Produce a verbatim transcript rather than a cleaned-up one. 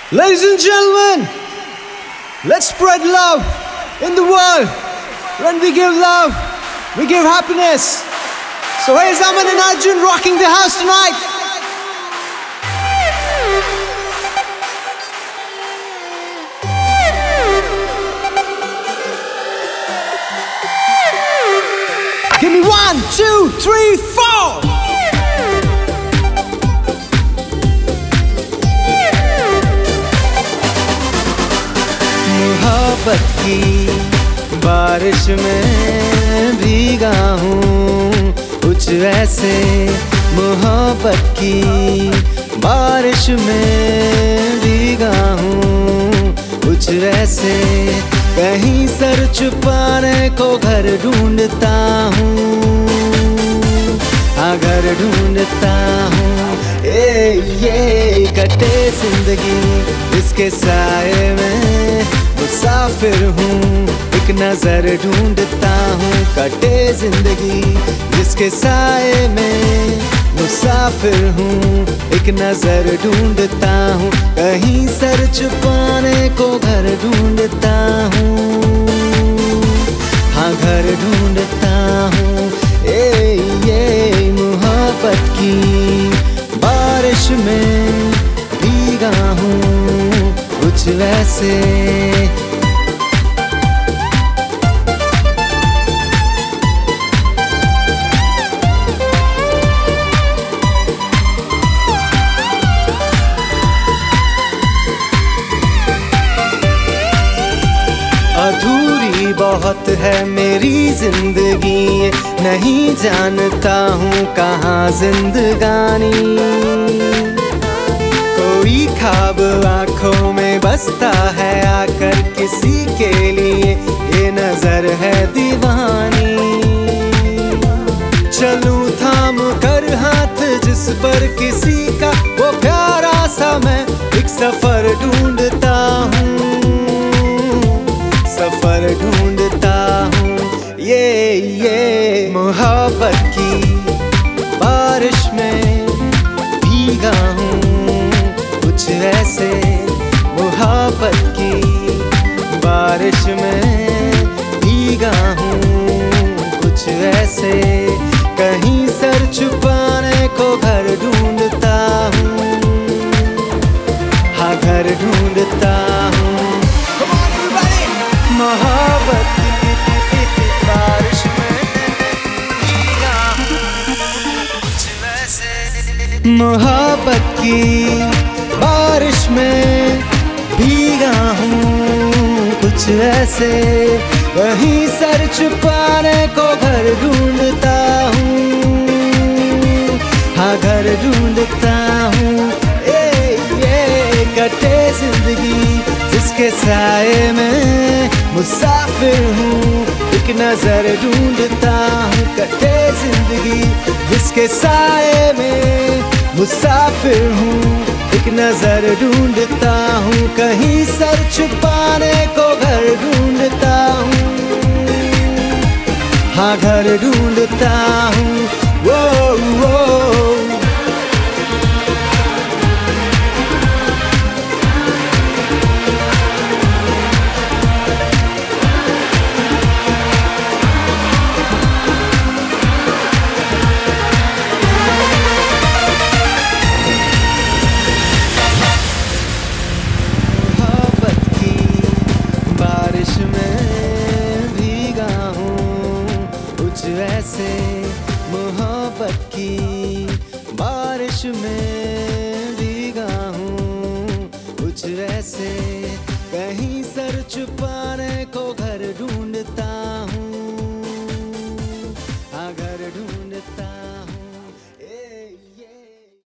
Ladies and gentlemen, let's spread love in the world. When we give love, we give happiness. So here's Aman and Arjun rocking the house tonight. Give me one, two, three, four. मोहब्बत की बारिश में भीगा हूँ कुछ वैसे। मोहब्बत की बारिश में भीगा हूँ कुछ वैसे। कहीं सर छुपाने को घर ढूंढता हूँ, हाँ घर ढूंढता हूँ। ए ये कटे जिंदगी इसके साए में मुसाफिर हूँ, एक नजर ढूंढता हूँ। कटे जिंदगी जिसके साए में मुसाफिर हूँ, एक नजर ढूंढता हूँ। कहीं सर छुपाने को घर ढूंढता हूँ, हाँ घर ढूंढता हूँ। ए ये मोहब्बत की बारिश में भीगा हूँ कुछ वैसे। अधूरी बहुत है मेरी जिंदगी, नहीं जानता हूँ कहाँ जिंदगानी। कोई ख्वाब आँखों में बसता है आकर किसी के लिए, ये नजर है दीवानी। चलूं थाम कर हाथ जिस पर किसी का, वो प्यारा सा मैं एक सफर ढूंढता हूँ, सफर ढूंढता हूँ। ये ये मोहब्बत की बारिश में भीगा हूँ कुछ वैसे। मोहब्बत की बारिश में भीगा हूँ कुछ वैसे। कहीं सर छुपाने को घर ढूंढता हूँ, हाँ घर ढूंढता हूँ। मोहब्बत की बारिश में भीगा हूँ कुछ वैसे। मोहब्बत की बारिश में भीगा हूँ कुछ वैसे। वहीं सर छुपाने को घर ढूंढता हूँ, हाँ घर ढूंढता हूँ। ए ये कटे जिंदगी जिसके साए में मुसाफिर हूँ, एक नजर ढूंढता हूँ। कटे जिंदगी जिसके साए में मुसाफिर हूँ, एक नजर ढूंढता हूँ। कहीं सर छुपाने को घर ढूंढता हूँ, हाँ घर ढूंढता हूँ। वो वो मोहब्बत की बारिश में